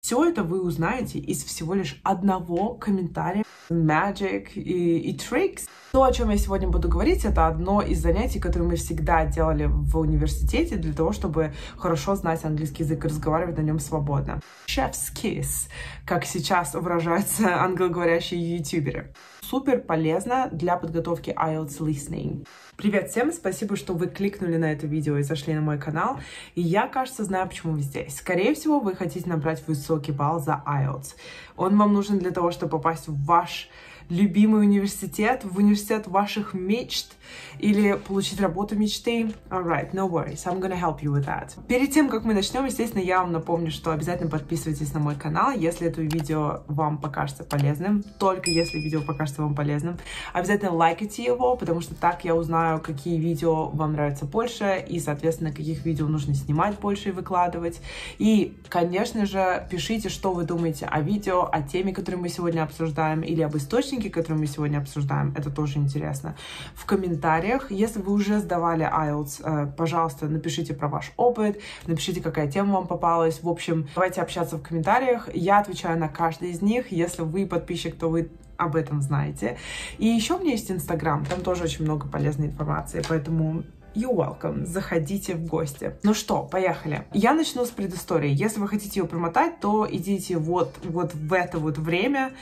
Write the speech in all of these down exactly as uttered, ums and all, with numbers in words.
Все это вы узнаете из всего лишь одного комментария. Magic и, и tricks. То, о чем я сегодня буду говорить, это одно из занятий, которые мы всегда делали в университете для того, чтобы хорошо знать английский язык и разговаривать на нем свободно. Chef's kiss, как сейчас выражаются англоговорящие ютуберы. Супер полезно для подготовки ай эл ти эс listening. Привет всем, спасибо, что вы кликнули на это видео и зашли на мой канал. И я, кажется, знаю, почему вы здесь. Скорее всего, вы хотите набрать высокий балл за ай эл ти эс. Он вам нужен для того, чтобы попасть в ваш любимый университет, в университет ваших мечт или получить работу мечты. Alright, no worries, I'm gonna help you with that. Перед тем, как мы начнем, естественно, я вам напомню, что обязательно подписывайтесь на мой канал, если это видео вам покажется полезным, только если видео покажется вам полезным. Обязательно лайкайте его, потому что так я узнаю, какие видео вам нравятся больше и, соответственно, каких видео нужно снимать больше и выкладывать. И, конечно же, пишите, что вы думаете о видео, о теме, которую мы сегодня обсуждаем, или об источнике, которые мы сегодня обсуждаем, это тоже интересно. В комментариях, если вы уже сдавали ай эл ти эс, пожалуйста, напишите про ваш опыт, напишите, какая тема вам попалась. В общем, давайте общаться в комментариях. Я отвечаю на каждый из них. Если вы подписчик, то вы об этом знаете. И еще у меня есть Инстаграм, там тоже очень много полезной информации, поэтому you're welcome. Заходите в гости. Ну что, поехали. Я начну с предыстории. Если вы хотите ее промотать, то идите вот, вот в это вот время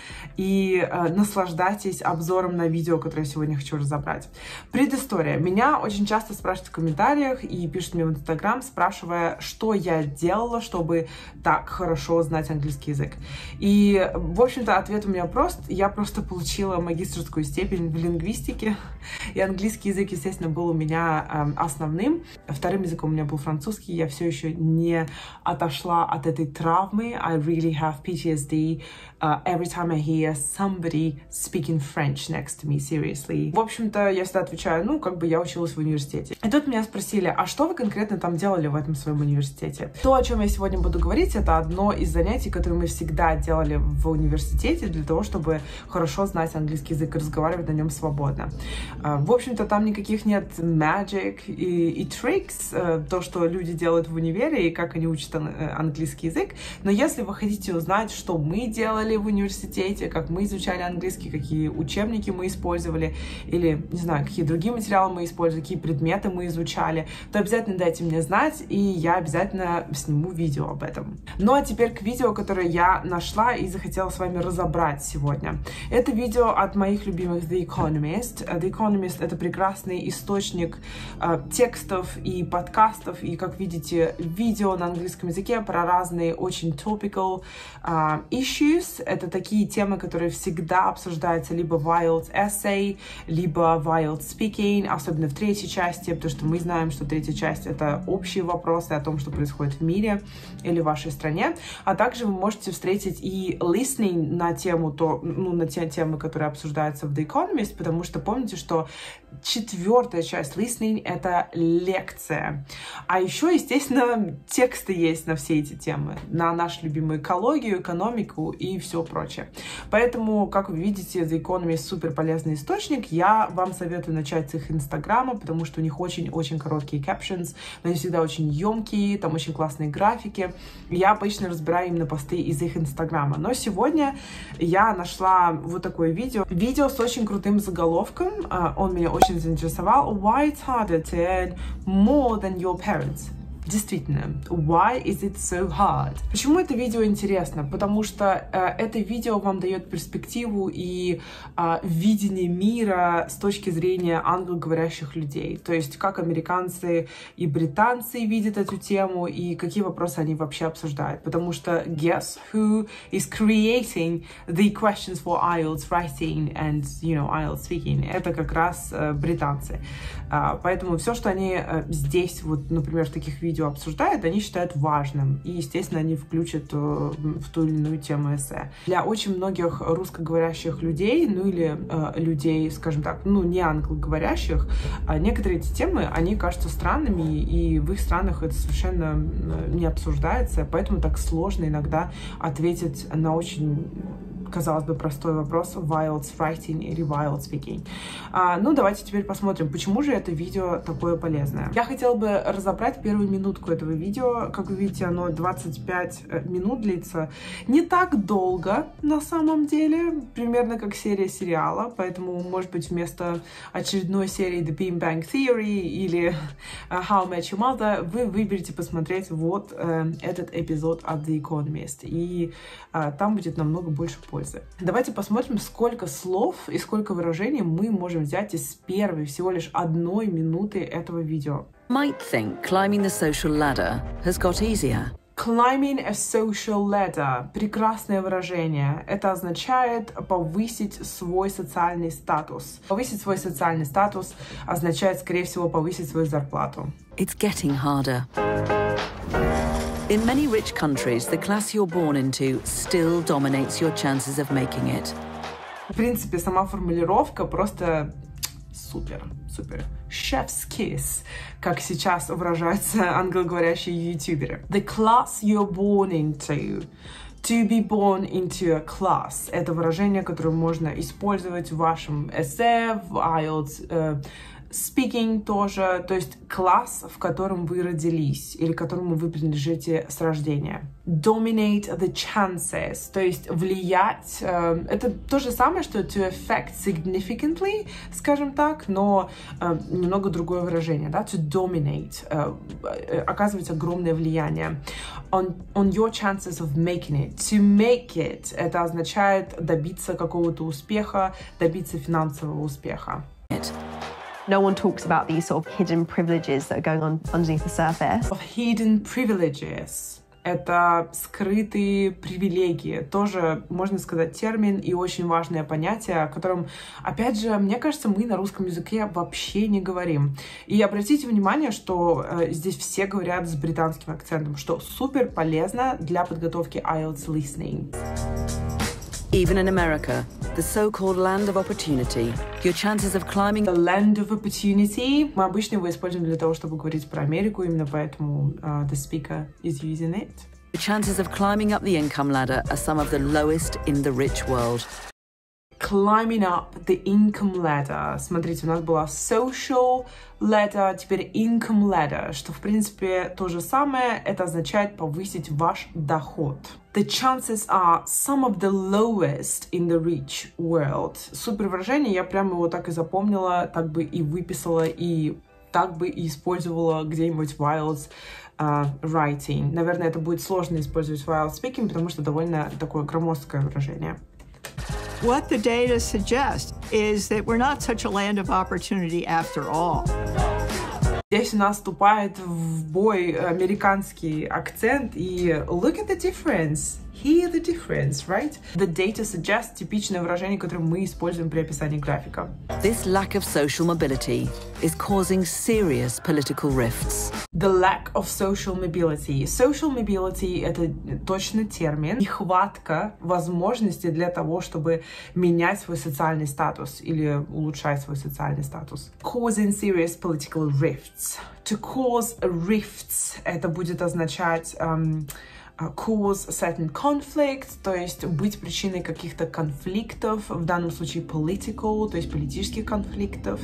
и э, наслаждайтесь обзором на видео, которое я сегодня хочу разобрать. Предыстория. Меня очень часто спрашивают в комментариях и пишут мне в Инстаграм, спрашивая, что я делала, чтобы так хорошо знать английский язык. И, в общем-то, ответ у меня прост. Я просто получила магистерскую степень в лингвистике, и английский язык, естественно, был у меня основным. Вторым языком у меня был французский. Я все еще не отошла от этой травмы. I really have пи ти эс ди uh, every time I hear somebody speaking French next to me, seriously. В общем-то, я всегда отвечаю, ну, как бы я училась в университете. И тут меня спросили, а что вы конкретно там делали в этом своем университете? То, о чем я сегодня буду говорить, это одно из занятий, которые мы всегда делали в университете для того, чтобы хорошо знать английский язык и разговаривать на нем свободно. Uh, в общем-то, там никаких нет magic И, и tricks, то, что люди делают в универе и как они учат английский язык. Но если вы хотите узнать, что мы делали в университете, как мы изучали английский, какие учебники мы использовали, или, не знаю, какие другие материалы мы использовали, какие предметы мы изучали, то обязательно дайте мне знать, и я обязательно сниму видео об этом. Ну а теперь к видео, которое я нашла и захотела с вами разобрать сегодня. Это видео от моих любимых The Economist. The Economist — это прекрасный источник текстов и подкастов, и, как видите, видео на английском языке про разные очень topical uh, issues. Это такие темы, которые всегда обсуждаются либо в ай эл ти essay, либо в ай эл ти speaking, особенно в третьей части, потому что мы знаем, что третья часть — это общие вопросы о том, что происходит в мире или в вашей стране. А также вы можете встретить и listening на тему, то, ну, на те темы, которые обсуждаются в The Economist, потому что помните, что четвертая часть listening — это лекция. А еще, естественно, тексты есть на все эти темы, на нашу любимую экологию, экономику и все прочее. Поэтому, как вы видите, The Economist супер полезный источник. Я вам советую начать с их инстаграма, потому что у них очень-очень короткие captions, но они всегда очень емкие, там очень классные графики. Я обычно разбираю именно посты из их инстаграма. Но сегодня я нашла вот такое видео. Видео с очень крутым заголовком. Он меня очень заинтересовал. Why it's harder to earn more than your parents? Действительно, why is it so hard? Почему это видео интересно? Потому что э, это видео вам дает перспективу и э, видение мира с точки зрения англоговорящих людей. То есть, как американцы и британцы видят эту тему и какие вопросы они вообще обсуждают. Потому что guess who is creating the questions for ай эл ти writing and, you know, ай эл ти speaking? Это как раз э, британцы. Э, поэтому все, что они э, здесь, вот, например, в таких видео обсуждают, они считают важным. И, естественно, они включат в ту или иную тему эссе. Для очень многих русскоговорящих людей, ну или э, людей, скажем так, ну не англоговорящих, э, некоторые эти темы, они кажутся странными, и в их странах это совершенно не обсуждается, поэтому так сложно иногда ответить на очень казалось бы, простой вопрос: IELTS writing или IELTS speaking. А, ну, давайте теперь посмотрим, почему же это видео такое полезное. Я хотела бы разобрать первую минутку этого видео. Как вы видите, оно двадцать пять минут длится. Не так долго, на самом деле, примерно как серия сериала, поэтому, может быть, вместо очередной серии The Big Bang Theory или How I Met Your Mother вы выберете посмотреть вот э, этот эпизод от The Economist, и э, там будет намного больше пользы. Давайте посмотрим, сколько слов и сколько выражений мы можем взять из первой, всего лишь одной минуты этого видео. Might think climbing the social ladder has got easier. Climbing a social ladder. Прекрасное выражение. Это означает повысить свой социальный статус. Повысить свой социальный статус означает, скорее всего, повысить свою зарплату. It's getting harder. In many rich countries, the class you're born into still dominates your chances of making it. В принципе, сама формулировка просто супер, супер. Chef's kiss, как сейчас выражаются англоговорящие ютуберы. The class you're born into. To be born into a class. Это выражение, которое можно использовать в вашем эссе, в IELTS э, speaking тоже. То есть класс, в котором вы родились или которому вы принадлежите с рождения. Dominate the chances. То есть влиять. Э, это то же самое, что to affect significantly, скажем так, но э, немного другое выражение. Да? To dominate. Э, э, оказывать огромное влияние. On, on your chances of making it. To make it. Это означает добиться какого-то успеха, добиться финансового успеха. No one talks about these sort of hidden privileges that are going on underneath the surface. Of hidden privileges. Это скрытые привилегии. Тоже, можно сказать, термин и очень важное понятие, о котором, опять же, мне кажется, мы на русском языке вообще не говорим. И обратите внимание, что э, здесь все говорят с британским акцентом, что супер полезно для подготовки IELTS listening. Even in America, the so-called land of opportunity, your chances of climbing... The land of opportunity. Мы обычно его используем для того, чтобы говорить про Америку, именно поэтому uh, the speaker is using it. The chances of climbing up the income ladder are some of the lowest in the rich world. Climbing up the income ladder. Смотрите, у нас была social ladder, теперь income ladder, что, в принципе, то же самое. Это означает повысить ваш доход. The chances are some of the lowest in the rich world. Супер выражение, я прямо его так и запомнила, так бы и выписала, и так бы и использовала где-нибудь в IELTS uh, writing. Наверное, это будет сложно использовать в IELTS speaking, потому что довольно такое громоздкое выражение. What the data suggests is that we're not such a land of opportunity after all. Здесь у нас вступает в бой американский акцент, и look at the difference. Hear the difference, right? The data suggests — типичное выражение, которое мы используем при описании графика. This lack of social mobility is causing serious political rifts. The lack of social mobility. Social mobility — это точно термин. Нехватка возможности для того, чтобы менять свой социальный статус или улучшать свой социальный статус. Causing serious political rifts. To cause rifts — это будет означать um, cause certain conflict, то есть быть причиной каких-то конфликтов, в данном случае political, то есть политических конфликтов.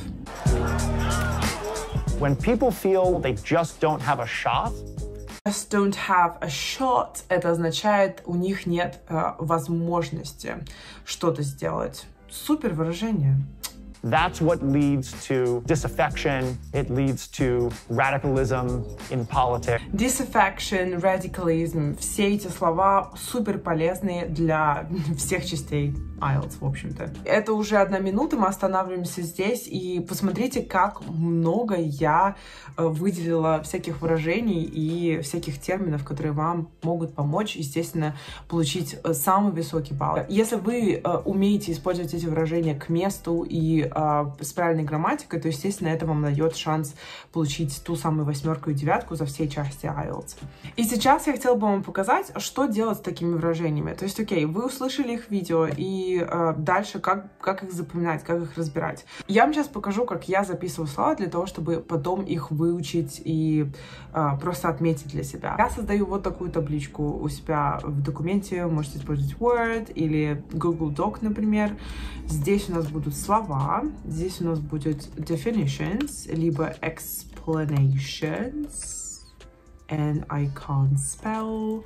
When people feel they just don't have a shot, just don't have a shot, это означает, у них нет э, возможности что-то сделать. Супер выражение. That's what leads to disaffection. It leads to radicalism in politics. Disaffection, radicalism — все эти слова супер полезные для всех частей IELTS, в общем-то. Это уже одна минута, мы останавливаемся здесь, и посмотрите, как много я выделила всяких выражений и всяких терминов, которые вам могут помочь, естественно, получить самый высокий балл. Если вы умеете использовать эти выражения к месту и э, с правильной грамматикой, то, естественно, это вам дает шанс получить ту самую восьмерку и девятку за все части ай эл ти эс. И сейчас я хотела бы вам показать, что делать с такими выражениями. То есть, окей, вы услышали их видео, и э, дальше как, как их запоминать, как их разбирать. Я вам сейчас покажу, как я записываю слова для того, чтобы потом их выучить и э, просто отметить для себя. Я создаю вот такую табличку у себя в документе, можете использовать Word или Google Doc, например. Здесь у нас будут слова, здесь у нас будет definitions, либо explanations, and I can't spell,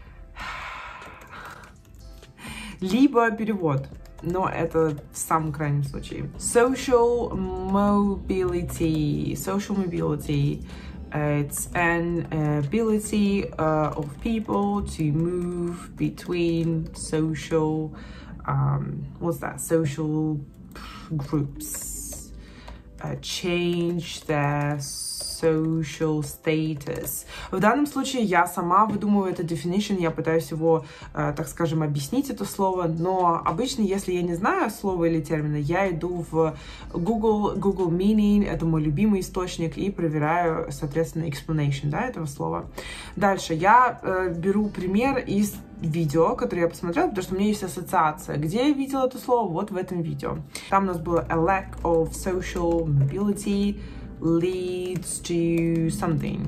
либо перевод, но это в самом крайнем случае. Social mobility, social mobility. It's an ability uh, of people to move between social, um, what's that, social groups, uh, change their social status. В данном случае я сама выдумываю этот definition, я пытаюсь его, э, так скажем, объяснить это слово, но обычно, если я не знаю слова или термина, я иду в Google, Google Meaning, это мой любимый источник, и проверяю, соответственно, explanation, да, этого слова. Дальше я э, беру пример из видео, которое я посмотрела, потому что у меня есть ассоциация. Где я видела это слово? Вот в этом видео. Там у нас было a lack of social mobility leads to something.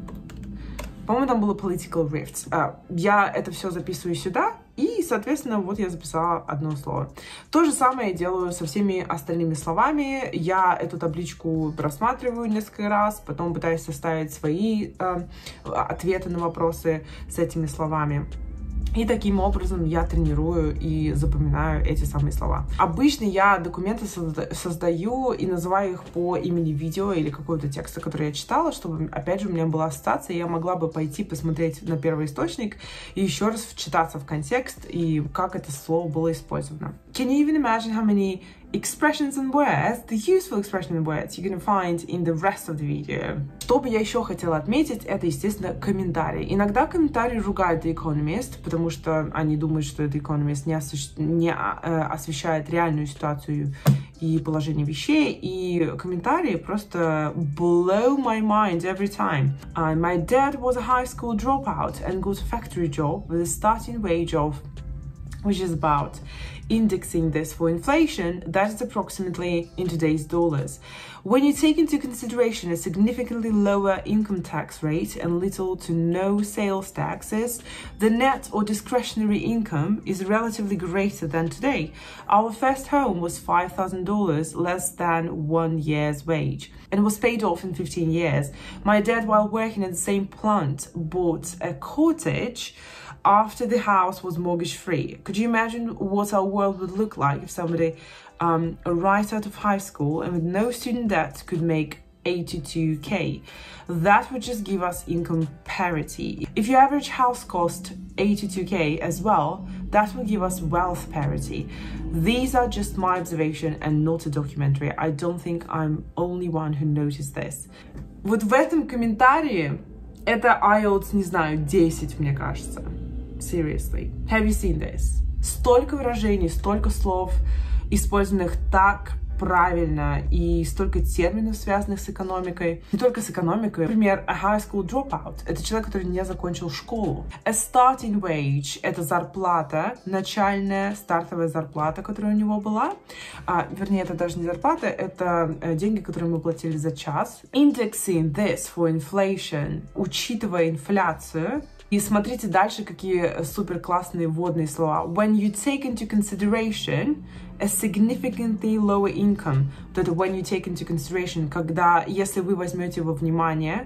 По-моему, там было political rifts. А, я это все записываю сюда, и, соответственно, вот я записала одно слово. То же самое я делаю со всеми остальными словами. Я эту табличку просматриваю несколько раз, потом пытаюсь составить свои э, ответы на вопросы с этими словами. И таким образом я тренирую и запоминаю эти самые слова. Обычно я документы созда- создаю и называю их по имени видео или какого-то текста, который я читала, чтобы, опять же, у меня была ассоциация, и я могла бы пойти посмотреть на первый источник и еще раз вчитаться в контекст и как это слово было использовано. Can you even imagine how many expressions and words, the useful expressions and words you're gonna find in the rest of the video? Что бы я еще хотела отметить, это, естественно, комментарии. Иногда комментарии ругают The Economist, потому что они думают, что The Economist не, освещ... не э, освещает реальную ситуацию и положение вещей, и комментарии просто blow my mind every time. Uh, my dad was a high school dropout and got a factory job with a starting wage of, which is about, indexing this for inflation, that is approximately in today's dollars. When you take into consideration a significantly lower income tax rate and little to no sales taxes, the net or discretionary income is relatively greater than today. Our first home was five thousand dollars, less than one year's wage, and was paid off in fifteen years. My dad, while working in the same plant, bought a cottage after the house was mortgage-free. Could you imagine what our world would look like if somebody um, right out of high school and with no student debt could make eighty-two K? That would just give us income parity. If your average house cost eighty-two K as well, that will give us wealth parity. These are just my observation and not a documentary. I don't think I'm only one who noticed this. Вот в этом комментарии это ай эл ти эс, не знаю, десять, мне кажется. Seriously. Have you seen this? Столько выражений, столько слов, использованных так правильно, и столько терминов, связанных с экономикой. Не только с экономикой. Например, a high school dropout. Это человек, который не закончил школу. A starting wage. Это зарплата, начальная стартовая зарплата, которая у него была. А, вернее, это даже не зарплата, это деньги, которые мы платили за час. Indexing this for inflation. Учитывая инфляцию. И смотрите дальше, какие супер классные вводные слова. When you take into consideration a significantly lower income. Вот это when you take into consideration, когда, если вы возьмете во внимание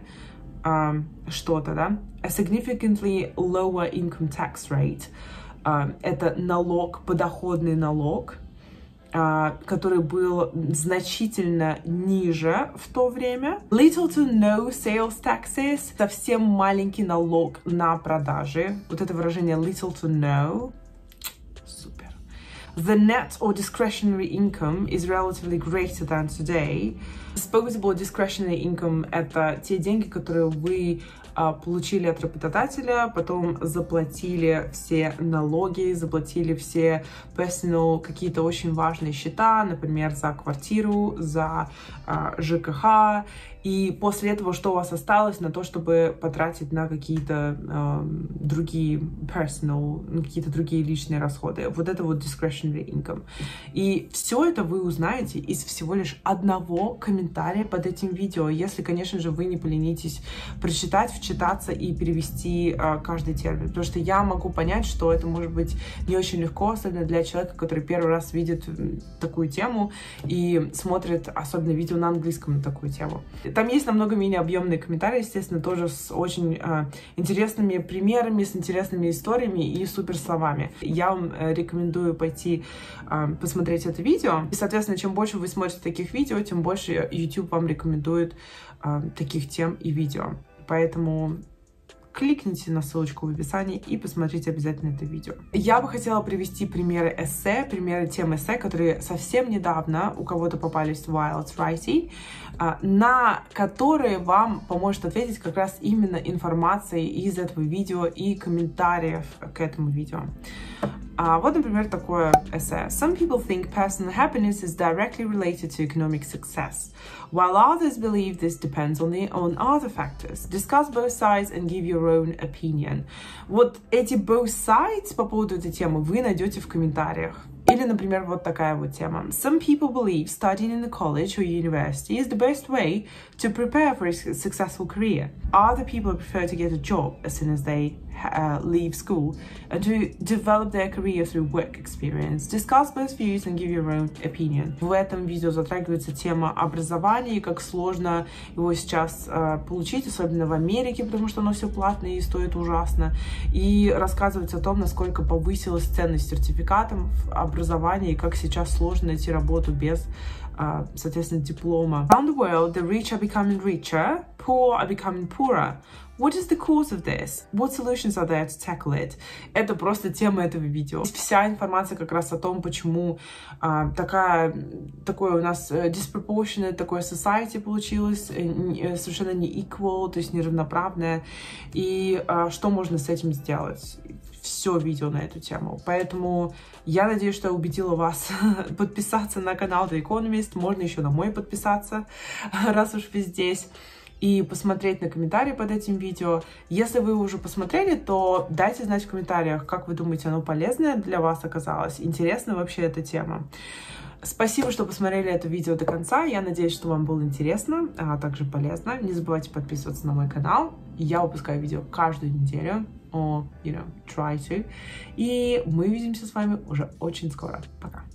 э, что-то, да, a significantly lower income tax rate. Э, это налог, подоходный налог, Uh, который был значительно ниже в то время. Little to no sales taxes. Совсем маленький налог на продажи. Вот это выражение little to no. Супер. The net or discretionary income is relatively greater than today. Disposable discretionary income — это те деньги, которые вы получили от работодателя, потом заплатили все налоги, заплатили все personal, какие-то очень важные счета, например, за квартиру, за ЖКХ, и после этого что у вас осталось на то, чтобы потратить на какие-то э, другие personal, на какие-то другие личные расходы. Вот это вот discretionary income. И все это вы узнаете из всего лишь одного комментария под этим видео, если, конечно же, вы не поленитесь прочитать, вчитаться и перевести э, каждый термин. Потому что я могу понять, что это может быть не очень легко, особенно для человека, который первый раз видит такую тему и смотрит особенно видео на английском на такую тему. Там есть намного менее объемные комментарии, естественно, тоже с очень э, интересными примерами, с интересными историями и супер словами. Я вам э, рекомендую пойти э, посмотреть это видео. И, соответственно, чем больше вы смотрите таких видео, тем больше YouTube вам рекомендует э, таких тем и видео. Поэтому кликните на ссылочку в описании и посмотрите обязательно это видео. Я бы хотела привести примеры эссе, примеры тем эссе, которые совсем недавно у кого-то попались в Wild Writing, на которые вам поможет ответить как раз именно информацией из этого видео и комментариев к этому видео. Uh, вот, например, такое эссе. Some people think personal happiness is directly related to economic success, while others believe this depends on, the, on other factors. Discuss both sides and give your own opinion. Вот эти both sides по поводу этой темы вы найдете в комментариях. Или, например, вот такая вот тема. Some people believe studying in a college or university is the best way to prepare for a successful career. Other people prefer to get a job as soon as they uh, leave school and to develop their career through work experience. Discuss both views and give your own opinion. В этом видео затрагивается тема образования и как сложно его сейчас uh, получить, особенно в Америке, потому что оно все платное и стоит ужасно. И рассказывается о том, насколько повысилась ценность сертификатов образования и как сейчас сложно найти работу без, uh, соответственно, диплома. Around the world, the rich are becoming richer, poor are becoming poorer. What is the cause of this? What solutions are there to tackle it? Это просто тема этого видео. Вся информация как раз о том, почему а, такая, такое у нас disproportionate, такое society получилось, совершенно не equal, то есть неравноправное, и а, что можно с этим сделать. Все видео на эту тему. Поэтому я надеюсь, что я убедила вас подписаться на канал The Economist. Можно еще на мой подписаться, раз уж вы здесь. И посмотреть на комментарии под этим видео. Если вы уже посмотрели, то дайте знать в комментариях, как вы думаете, оно полезное для вас оказалось. Интересна вообще эта тема. Спасибо, что посмотрели это видео до конца. Я надеюсь, что вам было интересно, а также полезно. Не забывайте подписываться на мой канал. Я выпускаю видео каждую неделю. Or, you know, try to. И мы увидимся с вами уже очень скоро. Пока.